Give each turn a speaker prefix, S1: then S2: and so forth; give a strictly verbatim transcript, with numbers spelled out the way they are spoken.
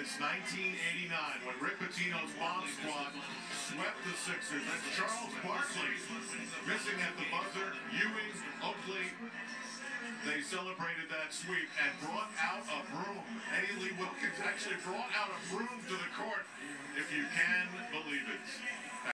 S1: since nineteen eighty-nine when Rick Pitino's bomb squad swept the Sixers. That's Charles Barkley missing at the buzzer. Ewing, Oakley, they celebrated that sweep and brought out a broom. Eddie Lee Wilkins actually brought out a broom to the court.